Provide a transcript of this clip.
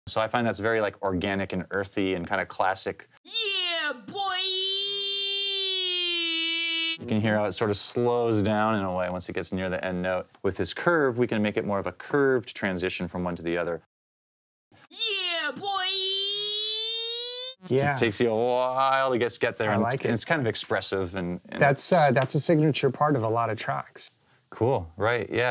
So I find that's very like organic and earthy and kind of classic. Yeah, boy! You can hear how it sort of slows down in a way once it gets near the end note. With this curve, we can make it more of a curved transition from one to the other. Yeah, boy! It takes you a while to get there. I and like it. It's kind of expressive. And That's a signature part of a lot of tracks. Cool, right, yeah.